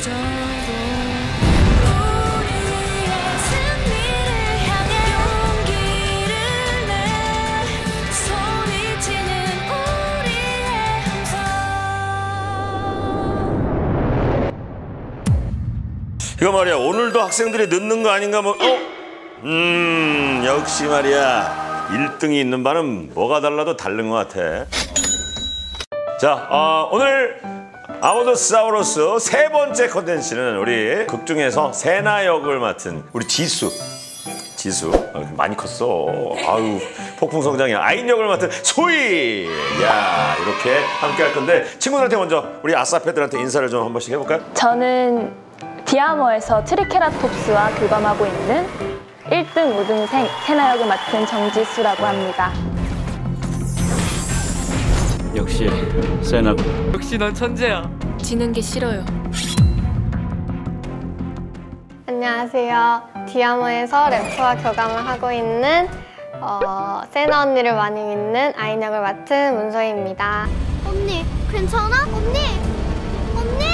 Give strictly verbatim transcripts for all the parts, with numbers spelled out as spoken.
이거 말이야, 오늘도 학생들이 늦는 거 아닌가 뭐. 어? 음, 역시 말이야, 일 등이 있는 바는 뭐가 달라도 다른 것 같아. 자, 어, 오늘 아모더사우루스 세 번째 컨텐츠는 우리 극 중에서 세나 역을 맡은 우리 지수. 지수 어, 많이 컸어. 아유, 폭풍 성장이야. 아인 역을 맡은 소희. 야, 이렇게 함께 할 건데 친구들한테 먼저 우리 아싸패들한테 인사를 좀 한 번씩 해볼까요? 저는 디아머에서 트리케라톱스와 교감하고 있는 일 등 우등생 세나 역을 맡은 정지수라고 합니다. 역시 세나군. 역시 넌 천재야. 지는 게 싫어요. 안녕하세요. 디아머에서 래퍼와 교감을 하고 있는 어, 세나 언니를 많이 믿는 아인 역을 맡은 문서희입니다. 언니, 괜찮아? 언니! 언니!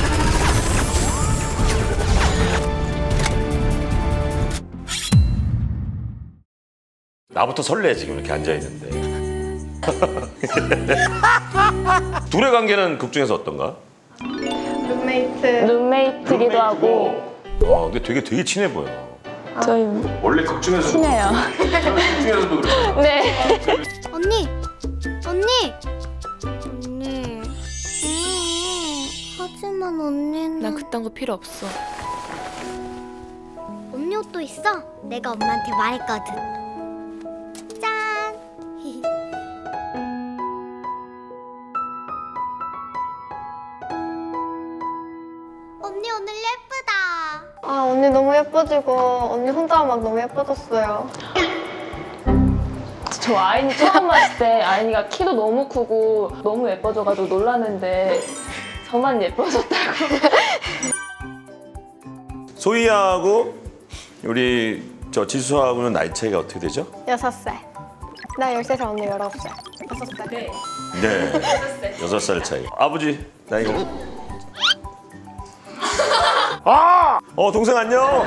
나부터 설레 지금 이렇게 앉아있는데. 둘의 관계는 극 중에서 어떤가? 룸메이트. 룸메이트기도 하고. 와, 근데 되게 되게 친해 보여. 저희 원래 극 중에서 친해요. 극 중에서도 그래. 네. 언니! 언니! 언니... 음, 하지만 언니는... 난 그딴 거 필요 없어. 언니 옷도 있어? 내가 엄마한테 말했거든. 짠! 언니 오늘 예쁘다. 아, 언니 너무 예뻐지고 언니 혼자 막 너무 예뻐졌어요. 저 아인이 처음 봤을 때 아인이가 키도 너무 크고 너무 예뻐져가지고 놀랐는데 저만 예뻐졌다고. 소희하고 우리 저 지수하고는 나이 차이가 어떻게 되죠? 여섯 살. 나 열세 살, 언니 열아홉 살. 여섯 살. 네. 네. 여섯 살 차이. 아버지 나이가. 아! 어, 동생 안녕.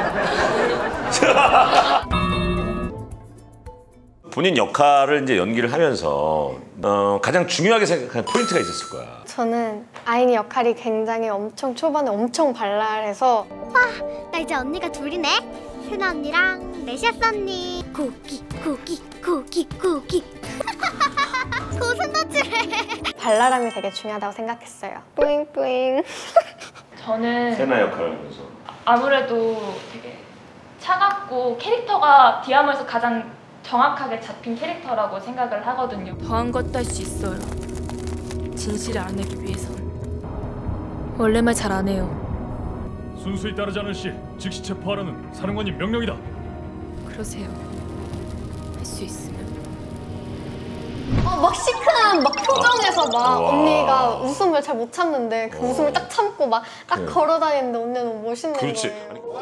본인 역할을 이제 연기를 하면서 어, 가장 중요하게 생각하는 포인트가 있었을 거야. 저는 아인이 역할이 굉장히 엄청 초반에 엄청 발랄해서 와, 나 이제 언니가 둘이네. 세나 언니랑 레시아스 언니. 고기, 고기, 고기, 고기. 고슴도치래. 발랄함이 되게 중요하다고 생각했어요. 뿌잉뿌잉. 저는 세나 역할을 하면서 아무래도 되게 차갑고 캐릭터가 디아머에서 가장 정확하게 잡힌 캐릭터라고 생각을 하거든요. 더한 것도 할 수 있어요. 진실을 알아내기 위해선. 원래 말 잘 안 해요. 순수히 따르지 않을 시 즉시 체포하라는 사령관님 명령이다. 그러세요. 할 수 있으면. 어, 막 시크한 막 표정에서 막 와. 언니가 웃음을 잘 못 참는데 그 와. 웃음을 딱 참고 막 딱 그래. 걸어 다니는데 언니는 너무 멋있는 그렇지. 거예요. 아니,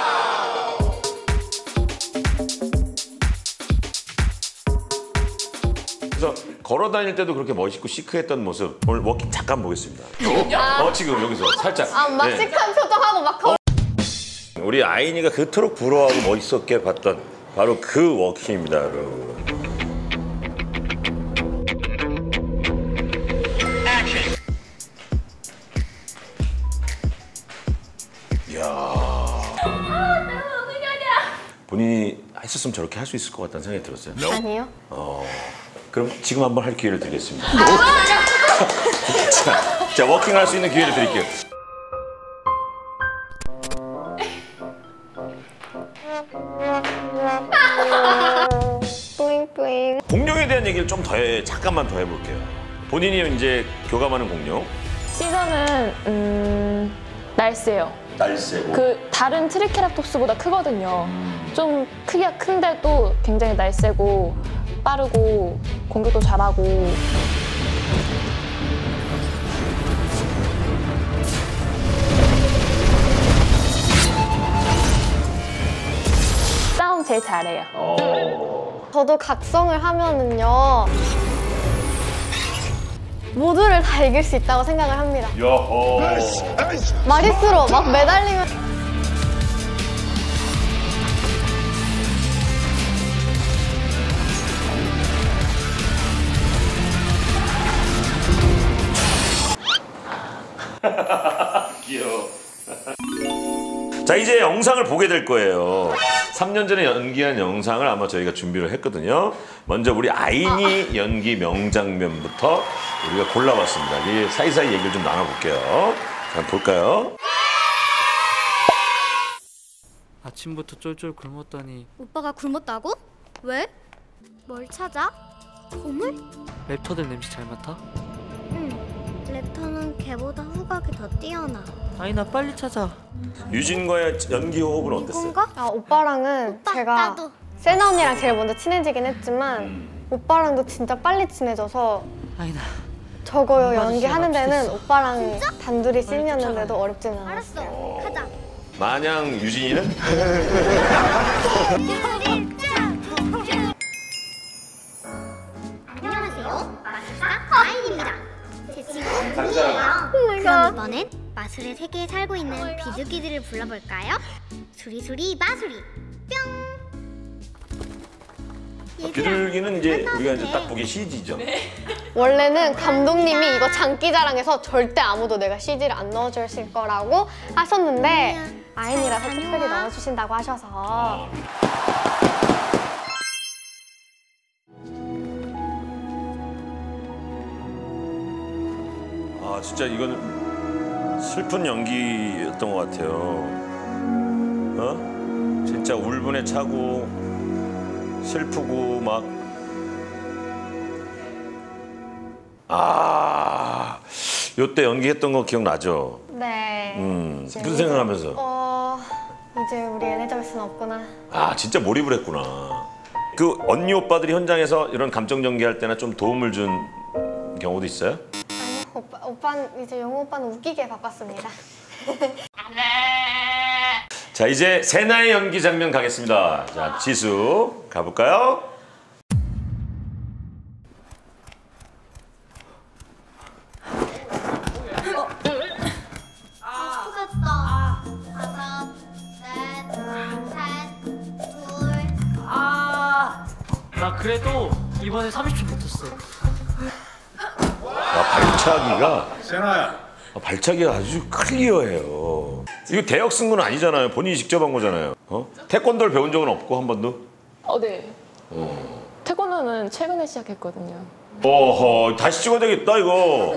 그래서 걸어 다닐 때도 그렇게 멋있고 시크했던 모습 오늘 워킹 잠깐 보겠습니다. 어, 어 지금 여기서 살짝. 아, 막 네. 시크한 표정하고 막 거... 우리 아인이가 그토록 부러워하고 멋있었게 봤던 바로 그 워킹입니다, 여러분. 이야. 본인이 했었으면 저렇게 할 수 있을 것 같다는 생각이 들었어요. 아니요. 어, 그럼 지금 한번 할 기회를 드리겠습니다. 자, 자, 워킹 할 수 있는 기회를 드릴게요. 뿌잉뿌잉. 공룡에 대한 얘기를 좀 더 해, 잠깐만 더 해볼게요. 본인이 이제 교감하는 공룡. 시저는 음, 날쌔요. 날쌔고. 그 다른 트리케라톱스보다 크거든요. 좀 크기가 큰데도 굉장히 날쌔고 빠르고 공격도 잘하고. 싸움 제일 잘해요. 어. 저도 각성을 하면은요 모두를 다 이길 수 있다고 생각을 합니다. 여호. 마리수로 막 매달리면 귀여워. 자, 이제 영상을 보게 될 거예요. 삼 년 전에 연기한 영상을 아마 저희가 준비를 했거든요. 먼저 우리 아인이 연기 명장면부터 우리가 골라봤습니다. 이 사이사이 얘기를 좀 나눠볼게요. 자, 볼까요? 아침부터 쫄쫄 굶었더니 오빠가 굶었다고? 왜? 뭘 찾아? 보물? 랩터들 냄새 잘 맡아? 응. 랩터는 걔보다 후각이 더 뛰어나. 아이나 빨리 찾아. 유진과의 연기 호흡은 어땠어요? 이건가? 아, 오빠랑은 오빠, 제가 나도. 세나 언니랑 제일 먼저 친해지긴 했지만 오빠랑도 진짜 빨리 친해져서 아이나 저거 오빠도 연기하는 진짜 데는 맞추겠어. 오빠랑 단둘이 씬이었는데도 쫓아가요. 어렵지는 알았어. 않았어요. 가자. 마냥 유진이는? 안녕하세요. 마술사 아인입니다. 제 친구 수리예요. 그럼 이번엔 마술의 세계에 살고 있는 비둘기들을 불러볼까요? 수리수리 마수리 뿅. 비둘기는 이제 우리가 이제 딱 보기 씨지죠. 원래는 감독님이 이거 장기자랑해서 절대 아무도 내가 씨지를 안 넣어주실 거라고 하셨는데 아인이라서 잘 특별히 다녀와. 넣어주신다고 하셔서 아, 진짜 이건 슬픈 연기였던 것 같아요. 어? 진짜 울분에 차고 슬프고 막. 아, 요때 연기했던 거 기억나죠? 네. 음, 무슨 생각하면서? 어... 이제 우리 엘리자베스는 없구나. 아, 진짜 몰입을 했구나. 그 언니 오빠들이 현장에서 이런 감정 연기할 때나 좀 도움을 준 경우도 있어요? 아니요, 오빠, 오빠는 이제 영호 오빠는 웃기게 바빴습니다. 자, 이제 세나의 연기 장면 가겠습니다. 자, 지수 가볼까요? 수겠다. 다섯, 넷, 셋, 둘. 아, 나 그래도 이번에 삼십 초 붙었어. 아, 발차기가 세나야. 아, 발차기가 아주 클리어해요. 이거 대역 쓴 건 아니잖아요. 본인이 직접 한 거잖아요. 어? 태권도를 배운 적은 없고 한 번도? 어, 네. 태권도는 최근에 시작했거든요. 어허, 다시 찍어야 되겠다 이거.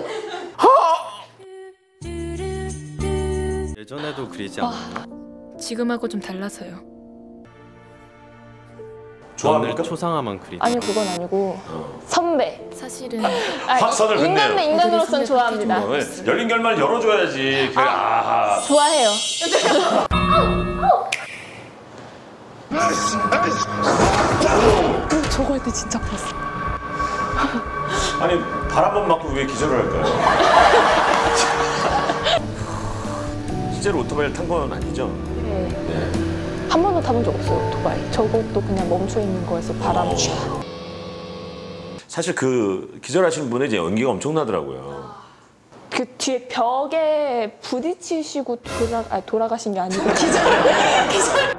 예전에도 그리지 않았나? 지금하고 좀 달라서요. 좋아합니까? 초상화만 그리. 아니요, 그건 아니고 선배. 사실은 아, 확선을 긋네요. 인간 대 인간으로서는 애들이 좋아합니다. 선배 어, 왜? 열린 결말 열어줘야지. 그, 아, 좋아해요. 음, 저거 할 때 진짜 아팠어. 아니 발 한 번 맞고 왜 기절을 할까요? 실제로 오토바이를 탄 건 아니죠? 네. 네. 한 번도 타본 적 없어요, 오토바이. 저것도 그냥 멈춰 있는 거에서 바람 쫙. 사실 그 기절하신 분의 이제 연기가 엄청나더라고요. 그 뒤에 벽에 부딪히시고 돌아, 아니, 돌아가신 게 아니고 기절. 기절.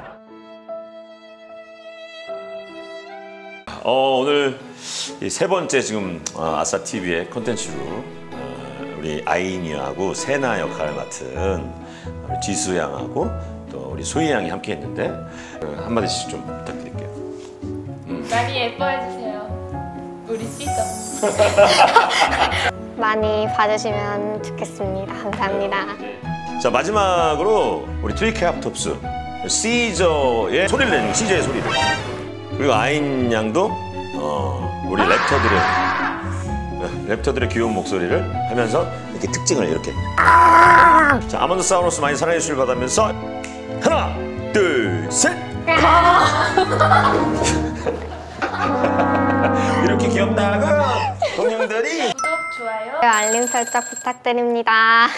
어, 오늘 이 세 번째 지금 어, 아싸티비의 콘텐츠로 어, 우리 아이니하고 세나 역할을 맡은 우리 지수 양하고 또 우리 소희 양이 함께 했는데 어, 한마디씩 좀 부탁드릴게요. 많이 예뻐해주세요. 우리 시저. 많이 봐주시면 좋겠습니다. 감사합니다. 자, 마지막으로 우리 트리케라톱스 시저의 소리를 내는 시저의 소리를 그리고 아인 양도 어, 우리 랩터들의 랩터들의 귀여운 목소리를 하면서 이렇게 특징을 이렇게 자, 아몬드 사우루스 많이 사랑해 주실 바라면서 하나 둘 셋 이렇게 귀엽다고 동료들이 구독, 좋아요. 알림 설정 부탁드립니다.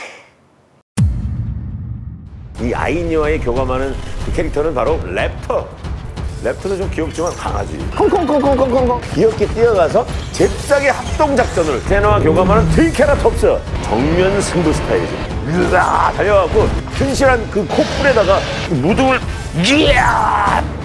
이 아이니와의 교감하는 그 캐릭터는 바로 랩터 랩터도 좀 귀엽지만 강하지. 콩콩콩콩콩콩콩 귀엽게 뛰어가서 잽싸게 합동작전을 세나와 교감하는 트리케라톱스. 정면 승부 스타일이지. 으아 달려가고 튼실한 그 콧불에다가 무등을 이야